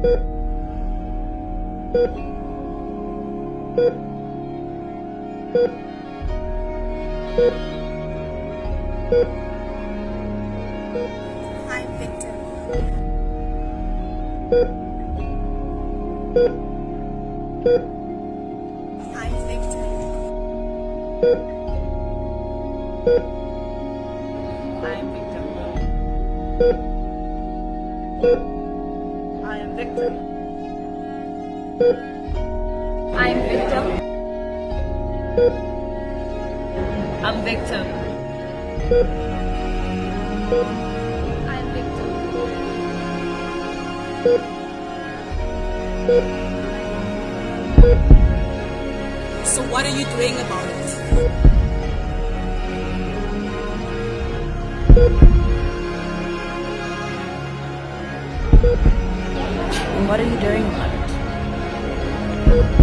I'm victim. I'm victim. I'm victim. I am victim. I'm victim. I'm victim. I'm victim. So what are you doing about it? And what are you doing about it?